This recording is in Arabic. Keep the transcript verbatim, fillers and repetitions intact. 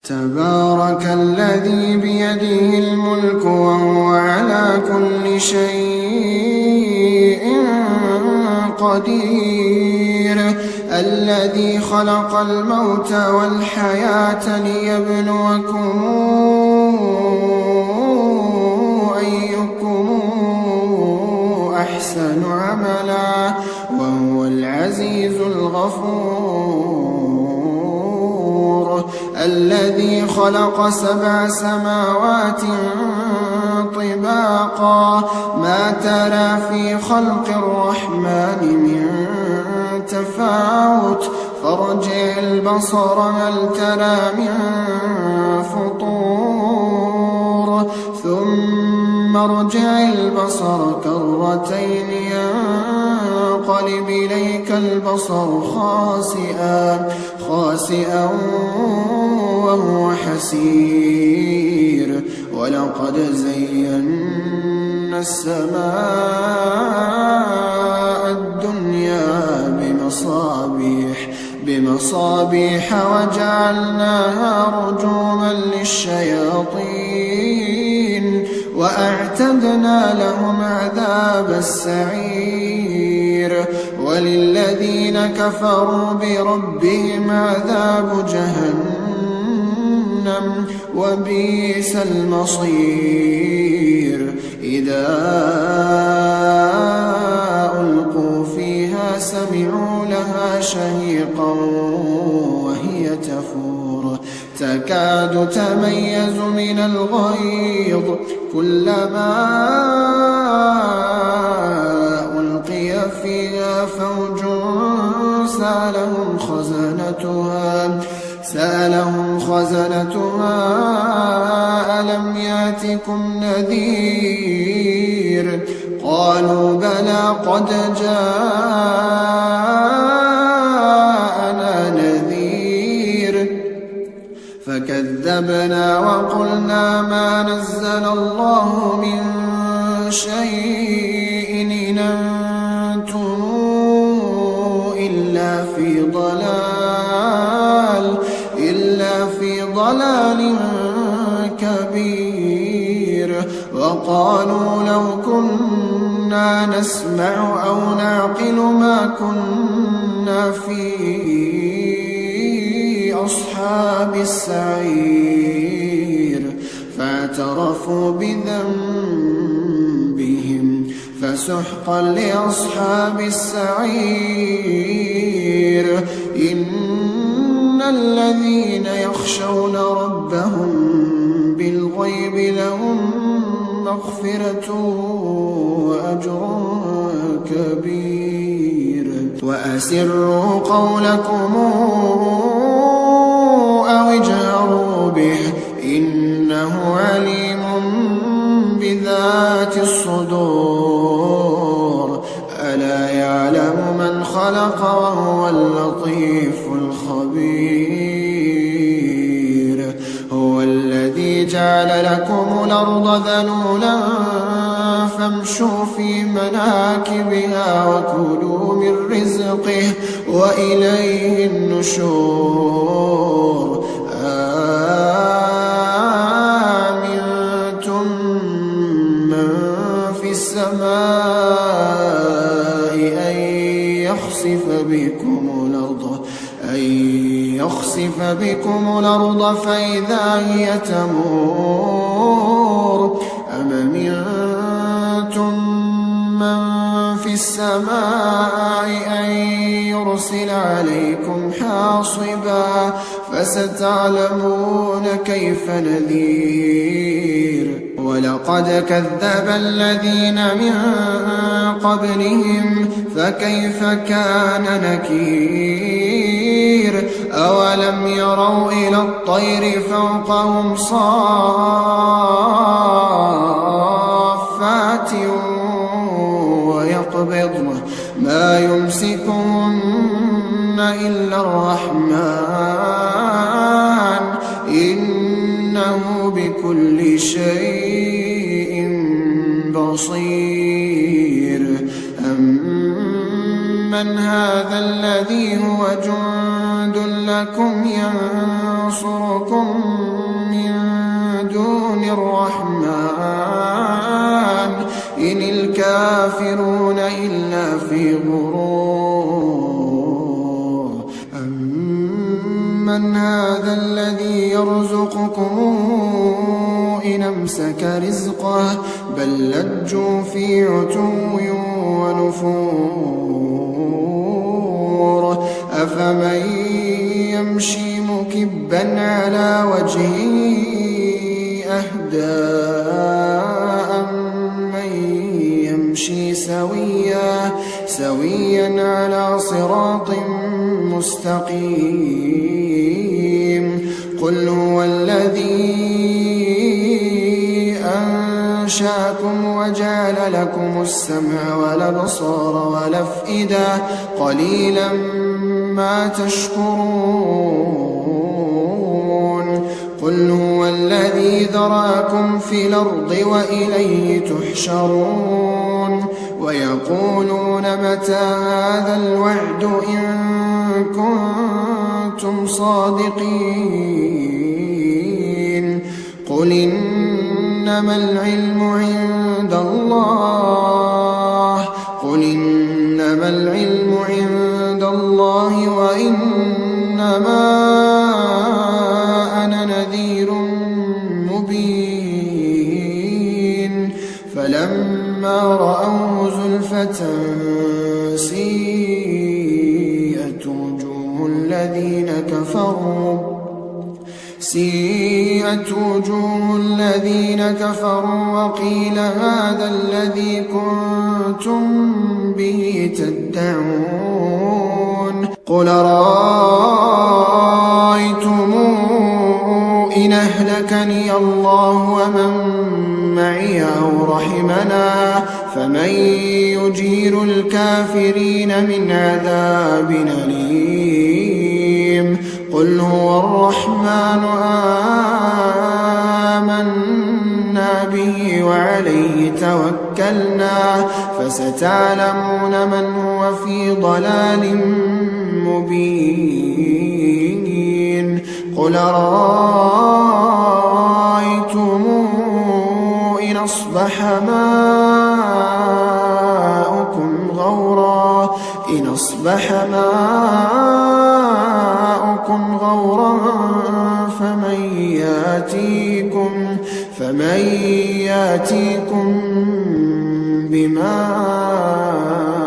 تبارك الذي بيده الملك وهو على كل شيء قدير الذي خلق الموت والحياة ليبلوكم أيكم أحسن عملا وهو العزيز الغفور الذي خلق سبع سماوات طباقا ما ترى في خلق الرحمن من تفاوت فارجع البصر هل ترى من فطور ثم ارجع البصر كرتين ينقلب إليك البصر خاسئا خاسئا وهو حسير ولقد زينا السماء الدنيا بمصابيح بمصابيح وجعلناها رجوما للشياطين وأعتدنا لهم عذاب السعير وللذين كفروا بربهم عذاب جهنم وبئس المصير إذا ألقوا فيها سمعوا لها شهيقا وهي تفور تكاد تميز من الغيظ كلما ألقي فيها فوج سألهم خزنتها سألهم خزنتها ألم يأتكم نذير قالوا بلى قد جاءنا نذير فكذبنا وقلنا ما نزل الله من شيء إن أنتم إلا في ضلال إلا في ضلال كبير وقالوا لو كنا نسمع أو نعقل ما كنا في أصحاب السعير فاعترفوا بذنبهم فسحقا لأصحاب السعير إن الذين يخشون ربهم بالغيب لهم مغفرة وأجر كبير وأسروا قولكم أو اجهروا به إنه عليم بذات الصدور ألا يعلم من خلق وهو اللطيف الخبير هو الذي جعل لكم الأرض ذلولا فامشوا في مناكبها وكلوا من رزقه وإليه النشور آمنتم من في السماء أن يخسف بكم الأرض أن يخسف بكم الأرض فإذا هي تمور أم أمنتم من في السماء أن يرسل عليكم حاصبا فستعلمون كيف نذير ولقد كذب الذين من قبلهم فكيف كان نكير أولم يروا إلى الطير فوقهم صافات ويقبضن ما يمسكهن إلا الرحمن إنه بكل شيء بصير أمن هذا الذي هو جند لكم ينصركم الرحمن إن الكافرون إلا في غرور أمن هذا الذي يرزقكم إن أمسك رزقه بل لجوا في عتو ونفور أفمن يمشي مكبا على وجهه أهدى أمن يمشي سويا سويا على صراط مستقيم قل هو الذي أنشأكم وجعل لكم السمع والأبصار والأفئدة قليلا ما تشكرون قل هو الذي ذرأكم في الأرض وإليه تحشرون ويقولون متى هذا الوعد إن كنتم صادقين قل إنما العلم عند الله قل إنما العلم عند الله وإنما أنا نذير مبين فلما رأوه زلفة سيئت وجوه الذين كفروا سيئت وجوه الذين كفروا وقيل هذا الذي كنتم به تدعون قل رأيتم إن أهلكني الله ومن معي أو رحمنا فمن يجير الكافرين من عذاب أليم قل هو الرحمن آمنا به وعليه توكلنا فستعلمون من هو في ضلال مبين قل رأيتم إن أصبح ماؤكم غورا إن أصبح ماؤكم غورا فمن ياتيكم فمن ياتيكم بماء